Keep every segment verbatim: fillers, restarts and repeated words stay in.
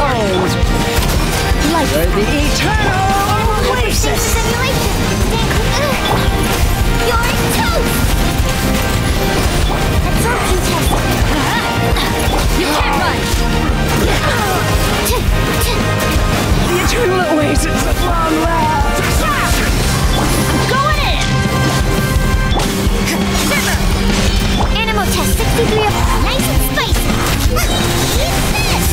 bones. Like the eternal oasis. Simulation. You're toast. Absorption test. You can't run. The eternal oasis at long last. Going in. Simmer. Animal test sixty-three. Nice and spicy. Eat this.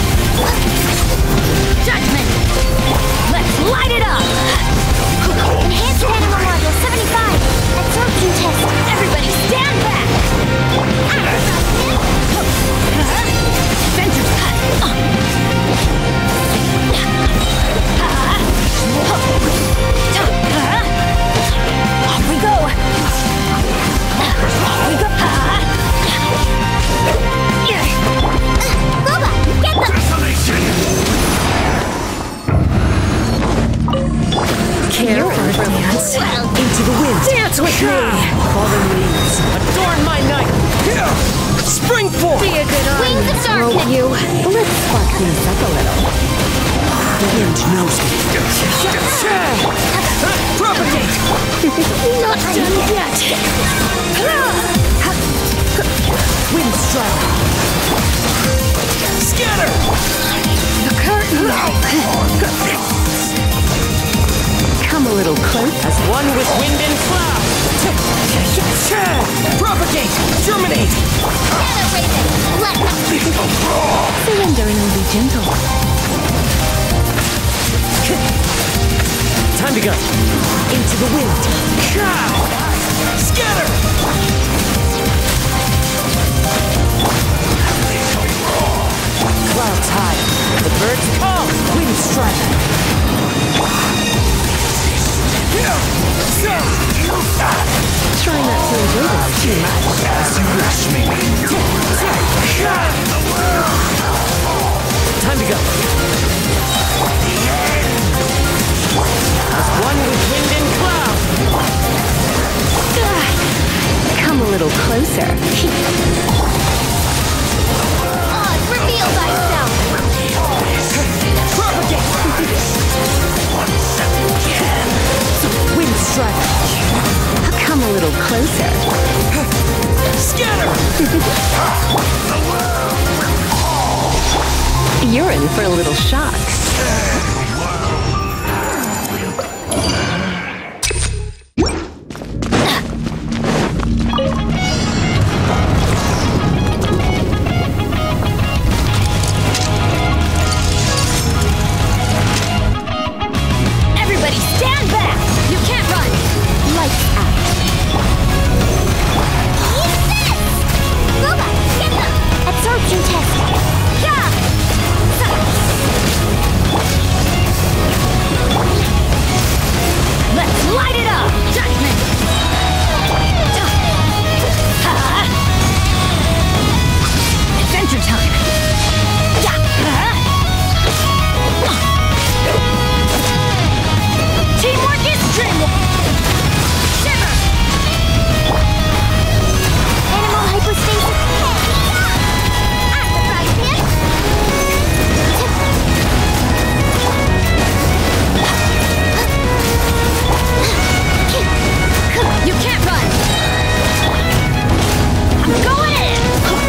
Judgment. Let's light it up. Enhanced animal module seventy-five. Absorption test. Everybody stand back. Center. Off we go. Off we go. Boba, get them. Care for a dance? Into the wind. Dance with me. Fallen leaves. Adorn my night. Spring forth. Be a good arm. Wings of darkness. You. Let's spark things up a little. The wind knows me. Propagate. Not done yet. Wind strike. Scatter. the curtain. Come a little close. As one with wind and cloud. Propagate. Germinate. Shadow Raven, let Surrender and be gentle. Time to go. Into the wind. Scatter! Clouds high. The birds call. Wind strike. Try not to enjoy this too much. As you rush me. Time to go. As one with wind and cloud. Come a little closer. Oz, reveal thyself. Propagate. Wind strike. Come a little closer. Scatter. You're in for a little shock. Everybody stand back. You can't run. Lights out. Eat this. Boba, get them. Absorption test. Yeah. Let's light it up. Judgment. Adventure time. Yeah. Teamwork is dreamwork. Shiver. Animal hypostasis. I surprise him. You can't run. I'm going in.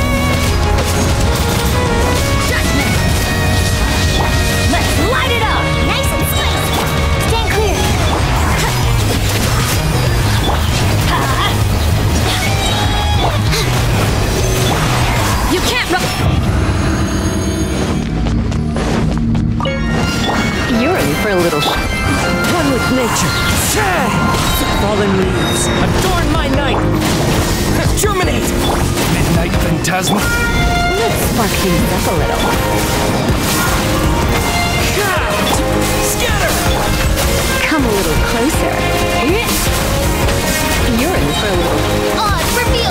Judgment. Let's light it up. Nice and spicy. Stand clear. You can't run. You're in for a little shock. One with nature. Fallen leaves. Adorn my night. Germinate. Midnight Phantasma. Let's spark things up a little. Scatter! Come a little closer. You're in for a little. Oz, reveal.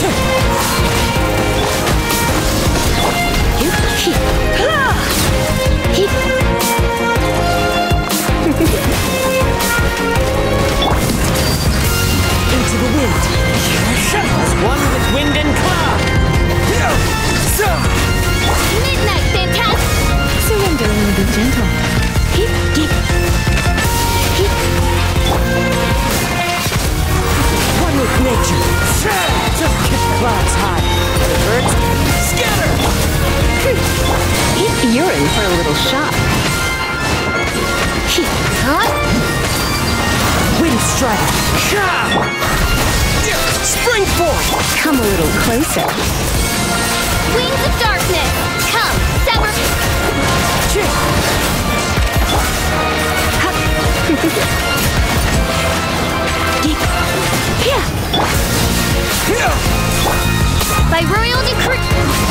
Into the wind. As one with wind and cloud. Midnight gentle. Keep, keep, keep. One with nature. Just kick clouds high. The birds scatter. You're in for a little shock. Huh? Wind strike. Spring forth. Come a little closer. Wings of darkness. Come, sever. By royal decree.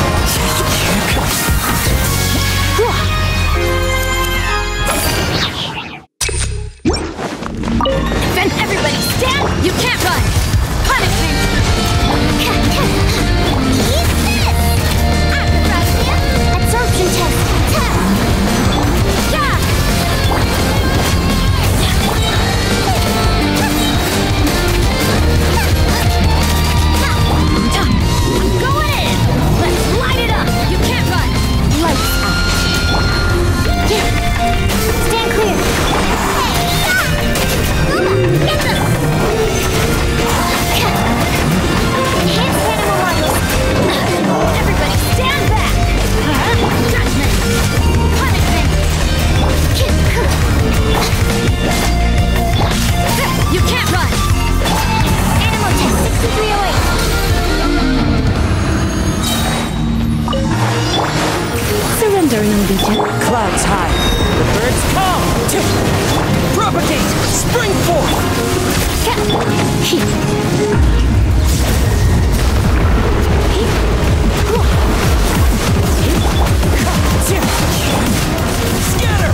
Then everybody stand! You can't run! Punishment! Eat this! Acrobatia! Absorption test! Yeah! I'm going in! Let's light it up! You can't run! Lights out! Stand clear! Get them! Enhanced animal modules! Everybody stand back! Judgment! Punishment! You can't run! Animal test sixty-three oh eight! Surrendering allegiance. Clouds high. The birds come. Propagate. Spring forth. Scatter.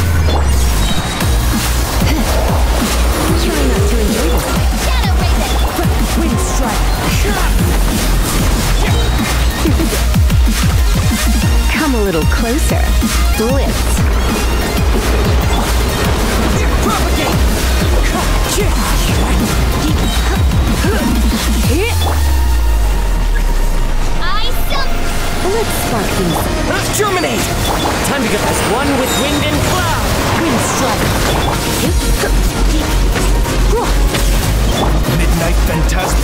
Try not to enjoy this. Shadow Raven. Wind strike. Come a little closer. Blitz. Propagate. I suck. Let's spark these. Germinate. Time to get this one with wind and cloud. Wind strike. Midnight Phantasm.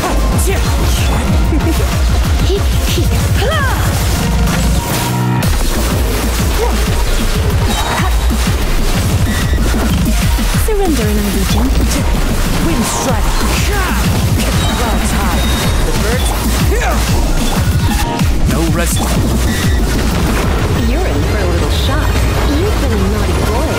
Surrender an allegiance. Wind strike. Clouds high. The birds. No rest. You're in for a little shock. You've been a naughty boy.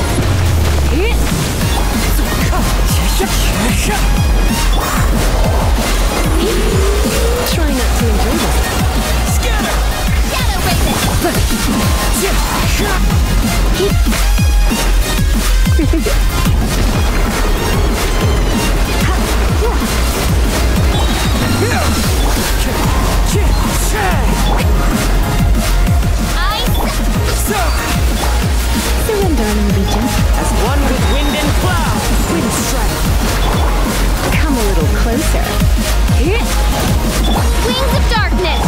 Try not to enjoy this. Scatter. Shadow Raven. Surrender an allegiance. As one with wind and cloud. Wind strike. Come a little closer. Wings of darkness.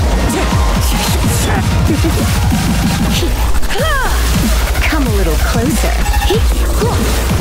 Come a little closer.